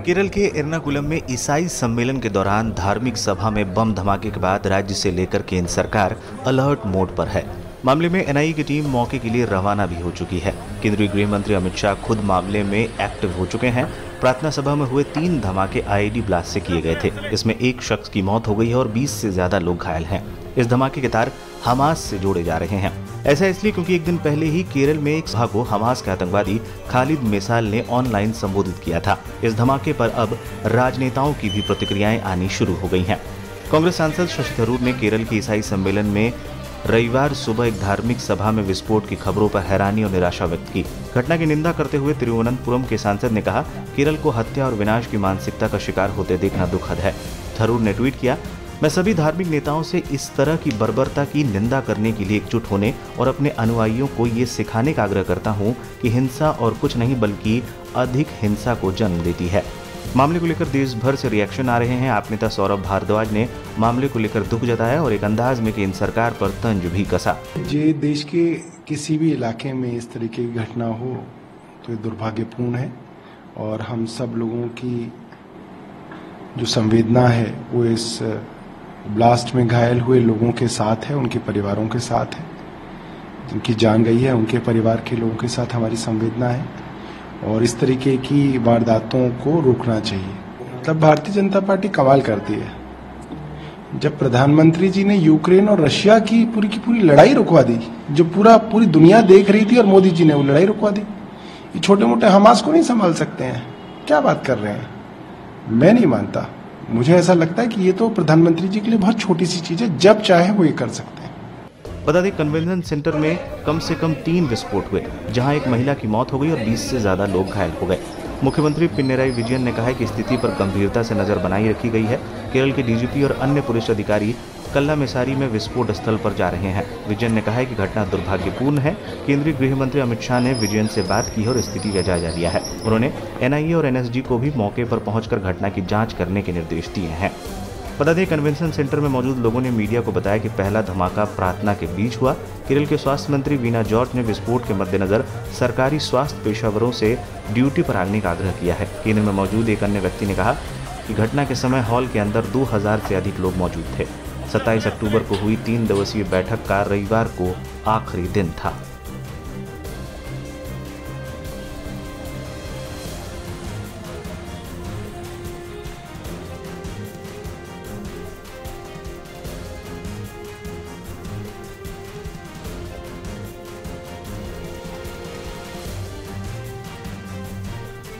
केरल के एर्नाकुलम में ईसाई सम्मेलन के दौरान धार्मिक सभा में बम धमाके के बाद राज्य से लेकर केंद्र सरकार अलर्ट मोड पर है। मामले में एनआईए की टीम मौके के लिए रवाना भी हो चुकी है। केंद्रीय गृह मंत्री अमित शाह खुद मामले में एक्टिव हो चुके हैं। प्रार्थना सभा में हुए 3 धमाके आईईडी ब्लास्ट से किए गए थे। इसमें एक शख्स की मौत हो गई है और 20 से ज्यादा लोग घायल हैं। इस धमाके के तार हमास से जोड़े जा रहे हैं। ऐसा इसलिए क्योंकि एक दिन पहले ही केरल में एक सभा को हमास के आतंकवादी खालिद मिसाल ने ऑनलाइन संबोधित किया था। इस धमाके पर अब राजनेताओं की भी प्रतिक्रियाएं आनी शुरू हो गई हैं। कांग्रेस सांसद शशि थरूर ने केरल के ईसाई सम्मेलन में रविवार सुबह एक धार्मिक सभा में विस्फोट की खबरों पर हैरानी और निराशा व्यक्त की। घटना की निंदा करते हुए तिरुवनंतपुरम के सांसद ने कहा, केरल को हत्या और विनाश की मानसिकता का शिकार होते देखना दुखद है। थरूर ने ट्वीट किया, मैं सभी धार्मिक नेताओं से इस तरह की बर्बरता की निंदा करने के लिए एकजुट होने और अपने अनुयायियों को ये सिखाने का आग्रह करता हूं कि हिंसा और कुछ नहीं बल्कि अधिक हिंसा को जन्म देती है। मामले को लेकर देश भर से रिएक्शन आ रहे हैं। आप नेता सौरभ भारद्वाज ने मामले को लेकर दुख जताया और एक अंदाज में केंद्र सरकार पर तंज भी कसा। ये देश के किसी भी इलाके में इस तरीके की घटना हो तो ये दुर्भाग्यपूर्ण है और हम सब लोगों की जो संवेदना है वो इस ब्लास्ट में घायल हुए लोगों के साथ है, उनके परिवारों के साथ है। जिनकी जान गई है उनके परिवार के लोगों के साथ हमारी संवेदना है और इस तरीके की वारदातों को रोकना चाहिए। मतलब भारतीय जनता पार्टी कमाल करती है। जब प्रधानमंत्री जी ने यूक्रेन और रशिया की पूरी लड़ाई रुकवा दी, जो पूरी दुनिया देख रही थी, और मोदी जी ने वो लड़ाई रुकवा दी। ये छोटे मोटे हमास को नहीं संभाल सकते हैं, क्या बात कर रहे हैं? मैं नहीं मानता। मुझे ऐसा लगता है कि ये तो प्रधानमंत्री जी के लिए बहुत छोटी सी चीज है, जब चाहे वो ये कर सकते हैं। बता दें, कन्वेंशन सेंटर में कम से कम 3 विस्फोट हुए, जहां एक महिला की मौत हो गई और 20 से ज्यादा लोग घायल हो गए। मुख्यमंत्री पिनराई विजयन ने कहा है कि स्थिति पर गंभीरता से नजर बनाई रखी गई है। केरल के डीजीपी और अन्य पुलिस अधिकारी कल्लामेसारी में विस्फोट स्थल पर जा रहे हैं। विजयन ने कहा है कि घटना दुर्भाग्यपूर्ण है। केंद्रीय गृह मंत्री अमित शाह ने विजयन से बात की और स्थिति का जायजा लिया है। उन्होंने एनआईए और एनएसजी को भी मौके पर पहुंचकर घटना की जांच करने के निर्देश दिए हैं। बता दें, कन्वेंशन सेंटर में मौजूद लोगों ने मीडिया को बताया कि पहला धमाका प्रार्थना के बीच हुआ। केरल के स्वास्थ्य मंत्री वीना जॉर्ज ने विस्फोट के मद्देनजर सरकारी स्वास्थ्य पेशेवरों से ड्यूटी पर आने का आग्रह किया है। केंद्र में मौजूद एक अन्य व्यक्ति ने कहा कि घटना के समय हॉल के अंदर 2000 से अधिक लोग मौजूद थे। 27 अक्टूबर को हुई 3 दिवसीय बैठक का रविवार को आखिरी दिन था।